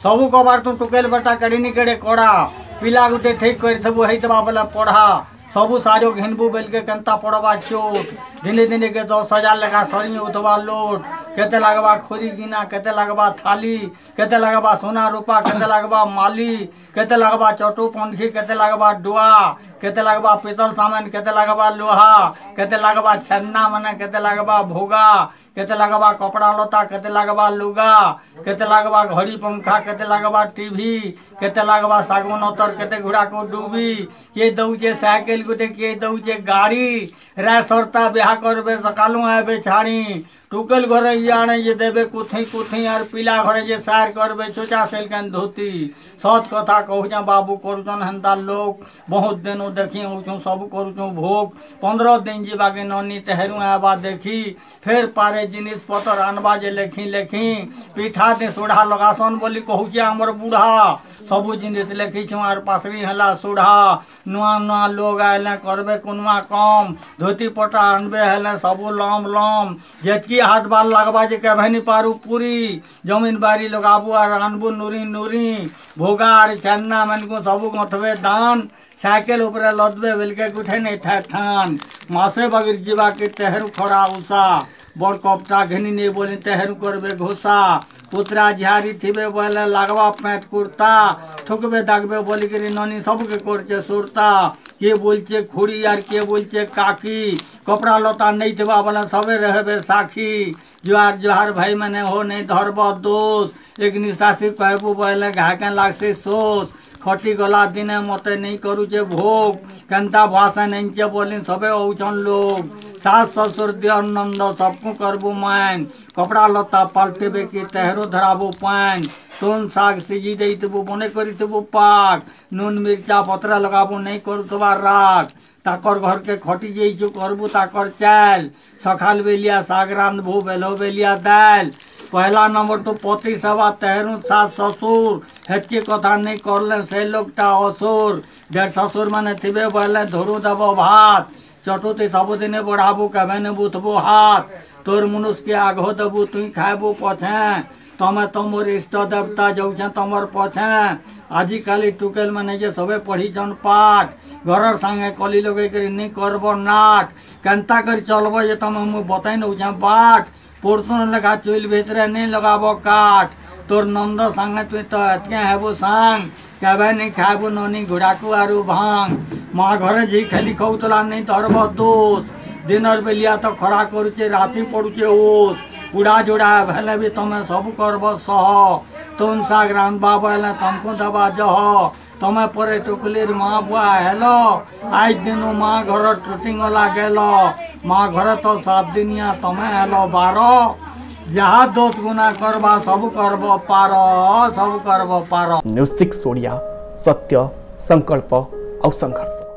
सबू कबार तू टुकेल बेटा कड़ी केड़े कड़ा पिला गुटे ठीक करथबु हेतबा बोले पढ़ा सबू साजो घिनबू बेल के केंता पड़वा चोट दिने दिने के 10,000 लेखा सरी उठवा लोट केते लगवा खोरी गिना केते लगवा थाली केते लगवा सोना रूपा केते लगवा माली केते लगवा चटू पंखी केते लगवा डुआ केते लगवा पीतल सामान केते लगवा लोहा केते लगवा छन्ना माने केते लगवा भोगा केते लगवा कपड़ा लता केते लगवा लुगा केते लगवा घड़ी पंखा केते लगवा टीवी केते लगवा सागवन अतर केते घोड़ा को डूबी के दउचे साइकिल गुटे के दउचे गाड़ी रे सरता ब्याह करबे सकालू आबे छाड़ी टुकल घरे आने ये देवे कुथी कुथी और पीला घरे जे सार करबे चोचा सेल के धोती सत कथा कहूँ बाबू करुचन हेन्ता लोग बहुत दिन देखी हूँ सब करुचु भोग 15 दिन जीवा के ननी तेहरू आबा देखी फिर पारे जिनिस पतर आनबा जे लेखी लेखी पिठा दे सुढ़ा लगासन बोली कहूँ आमर बुढ़ा सबू जिनिस लेखी छुँ आर पासरी हला सुढ़ा नुआ नुआ लोग आए करबे कुनुआ कम धोती पटा आनबे हेले सबू लम लम जेतकी हाथ बाल लगवा जे कभी पारू पूरी जमीन बारी लगाबू और आनबू नूरी नूरी भोगा और छन्ना मन को सबू गथबे दान साइकिल ऊपर लदबे बेलके गुठे नहीं था ठान मासे बगिर जीवा के तेहरू खड़ा उषा बड़ कपटा घिनी नहीं बोली तेहरू करबे घोषा पुत्रा झारी थिबे बोले लगवा पैंट कुर्ता ठुकबे दागबे बोली करी ननी सबके करचे सुरता के बोलचे खुड़ी यार के बोलचे काकी कपड़ा लता नहीं थिबा बोले सबे रहबे साखी जोहार जोहार भाई मैंने हो नहीं धरब दोष एक निशासी कहबू बोले घाके लागसे सोच खटी गला दिने मते नहीं करूचे भोग केंता भाषा नहीं बोली सबे औचन लोग सास ससुर दियर नंद सबको करबू मैन कपड़ा लता पलटेबे की तेहरो धराबू पैन तुम साग सीजी देबू बने करू पाक नून मिर्चा पत्रा लगाबू नहीं करू राग ताकर घर के खटी जाइछु करबू ताकर चाल सखाल बेलिया साग रांधबू बेलो बेलिया दाल पहला नंबर तो पति सवा तेहरू सास ससुर हेतकी कथा नहीं करले से लोकटा असुर डेढ़ ससुर माने थिबे बोले धरू देव भात चटुती सबुदिने बढ़ाबू कभे ने बुथबू हाथ तोर मनुष के आघो देबू तुई खाबू पछे तमे तुमर इष्ट देवता जाऊे तुमर पछे आजिकाली टुकेल मैंने जे सबे पढ़ी जन पाठ घर संगे कली लगे कर नहीं करब नाट केंता कर चलब जे तुम बताई नौछे बाट पुरसुन लेखा चुल भितर नहीं लगाब काट तोर नंद संगे तुई तो एतके हेबू सांग कबे नहीं खाबू ननी घोड़ाकू आरु भांग माँ घरे झी खेली खौतला नहीं धरब दोष दिनर बेलिया तो खड़ा करुचे राति पड़ुचे ओस उड़ा जोड़ा भेले भी तुम सब करब सह तुम साग रांधबा बोले तुमको दबा जह तमें परे टुकलिर माँ बुआ हेलो आज दिन माँ घर टूटिंग वाला गेल माँ घर तो 7 दिनिया तमें हेलो 12 जहाँ 10 गुना करबा सब करब पार सब करब पार। न्यूज़ 6 ओडिया सत्य संकल्प और संघर्ष।